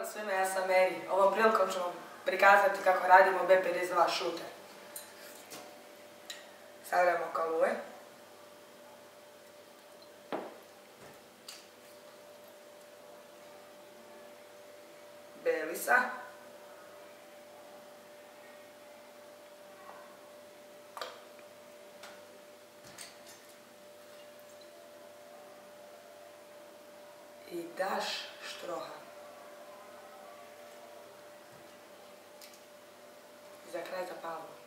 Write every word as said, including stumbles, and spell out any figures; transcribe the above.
Pozdrav svima, ja sam Meri. Ovom prilikom ću vam prikazati kako radimo B pedeset dva šuter. Stavljamo kaluje. Belisa. I daš štroha. Za kraj zapalimo.